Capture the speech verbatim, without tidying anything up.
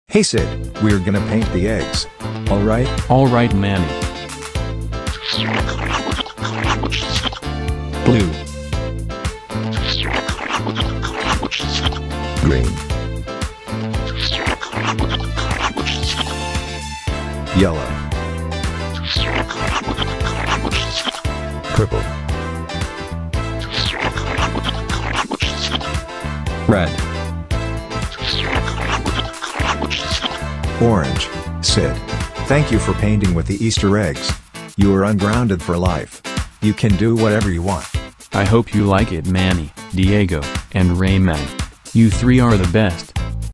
Hey Sid, we're gonna paint the eggs. Alright? Alright, Manny. Blue. Green. Yellow. Purple. Red. Orange. Sid, thank you for painting with the Easter eggs. You are ungrounded for life. You can do whatever you want. I hope you like it, Manny, Diego, and Rayman. You three are the best.